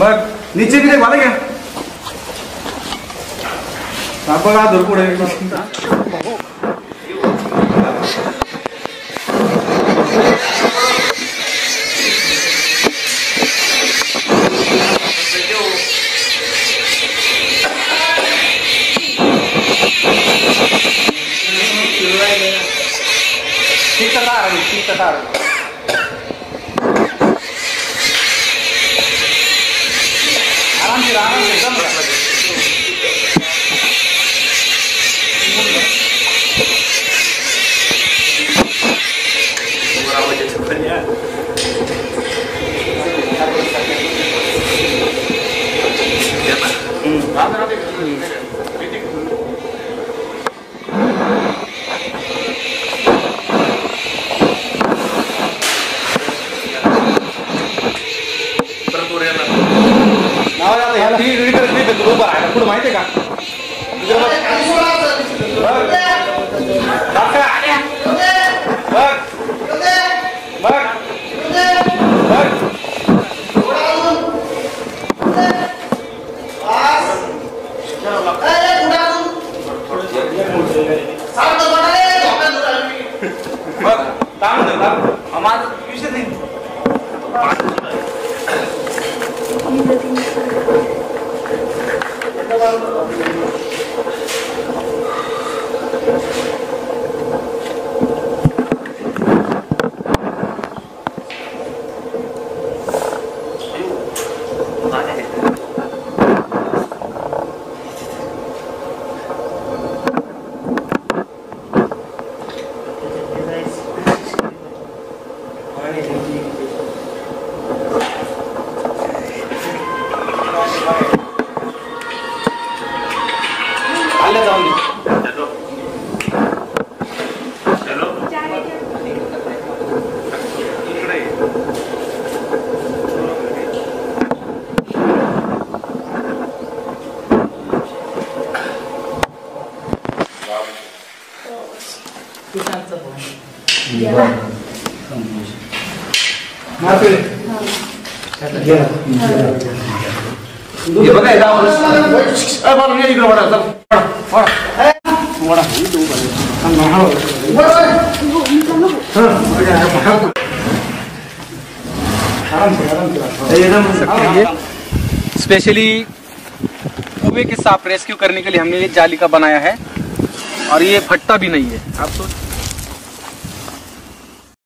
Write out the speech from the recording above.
बघ नीचे भी देख वाला क्या बघा धुरपुड आहे ठीक कटार आराम से एकदम पुढे माहिती आहे का स्पेशली कुएं के सांप रेस्क्यू करने के लिए हमने ये जाली का बनाया है और ये फटता भी नहीं है। आप सोच